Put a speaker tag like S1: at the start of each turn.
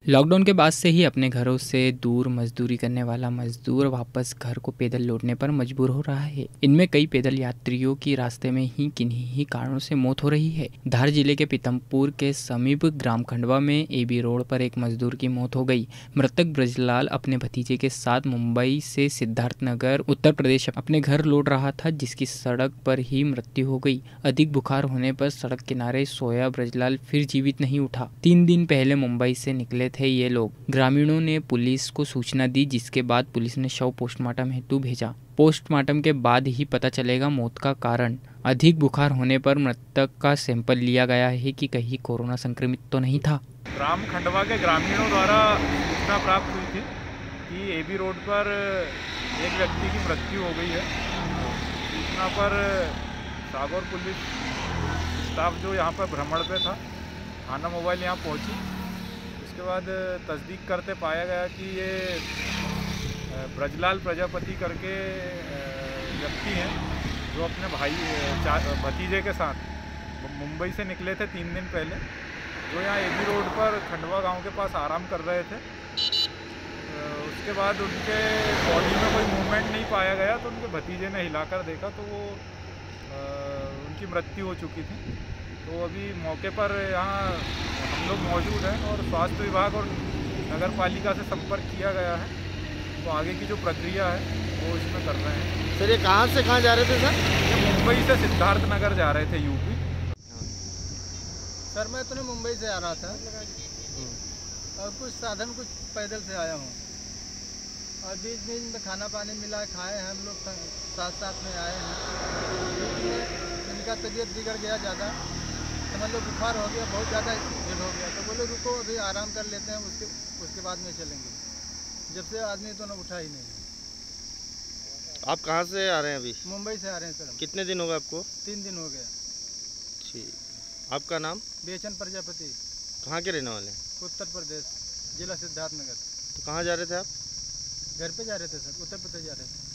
S1: Lockdown के बाद से ही अपने घरों से दूर मजदूरी करने वाला मजदूर वापस घर को पैदल लौटने पर मजबूर हो रहा है। इनमें कई पैदल यात्रियों की रास्ते में ही किन्हीं ही कारणों से मौत हो रही है। धार जिले के पीतमपुर के समीप ग्राम खंडवा में एबी रोड पर एक मजदूर की मौत हो गई। मृतक ब्रजलाल अपने भतीजे के साथ मुंबई से सिद्धार्थनगर उत्तर प्रदेश अपने घर लौट रहा था, जिसकी सड़क पर ही मृत्यु हो गई। अधिक बुखार होने पर सड़क किनारे सोया ब्रजलाल फिर जीवित नहीं उठा। 3 दिन पहले मुंबई से निकले थे ये लोग। ग्रामीणों ने पुलिस को सूचना दी, जिसके बाद पुलिस ने शव पोस्टमार्टम हेतु भेजा। पोस्टमार्टम के बाद ही पता चलेगा मौत का कारण। अधिक बुखार होने पर मृतक का सैंपल लिया गया है कि कहीं कोरोना संक्रमित तो नहीं था।
S2: ग्राम खंडवा के ग्रामीणों द्वारा सूचना प्राप्त हुई थी कि एबी रोड पर एक व्यक्ति की मृत्यु हो गई है। सूचना पर सागौर पुलिस स्टाफ जो यहाँ पर भ्रमण पे था, थाना मोबाइल यहाँ पहुँची। उसके बाद तस्दीक करते पाया गया कि ये ब्रजलाल प्रजापति करके व्यक्ति हैं, जो अपने भतीजे के साथ मुंबई से निकले थे 3 दिन पहले, जो यहाँ एबी रोड पर खंडवा गांव के पास आराम कर रहे थे। उसके बाद उनके बॉडी में कोई मूवमेंट नहीं पाया गया, तो उनके भतीजे ने हिलाकर देखा तो वो उनकी मृत्यु हो चुकी थी। तो अभी मौके पर यहाँ हम लोग मौजूद हैं और स्वास्थ्य विभाग और नगर पालिका से संपर्क किया गया है। तो आगे की जो प्रक्रिया है वो इसमें कर रहे हैं।
S3: सर, ये कहाँ से कहाँ जा रहे थे सर?
S2: ये मुंबई से सिद्धार्थनगर जा रहे थे, यूपी।
S4: सर, मैं तो मुंबई से आ रहा था और कुछ साधन कुछ पैदल से आया हूँ और बीच बीच में खाना पानी मिला, खाए हैं हम लोग, साथ साथ में आए हैं। इनका तबीयत बिगड़ गया ज़्यादा, समझ लो बुखार हो गया, बहुत ज़्यादा हिट हो गया, तो बोले रुको अभी आराम कर लेते हैं, उसके बाद में चलेंगे। जब से आदमी तो ना उठा ही नहीं।
S3: आप कहाँ से आ रहे हैं अभी?
S4: मुंबई से आ रहे हैं सर।
S3: कितने दिन हो गए आपको?
S4: 3 दिन हो गया।
S3: ठीक, आपका नाम?
S4: बेचन प्रजापति।
S3: कहाँ के रहने वाले हैं?
S4: उत्तर प्रदेश, जिला सिद्धार्थनगर।
S3: तो कहाँ जा रहे थे आप?
S4: घर पे जा रहे थे सर, उत्तर प्रदेश जा रहे थे।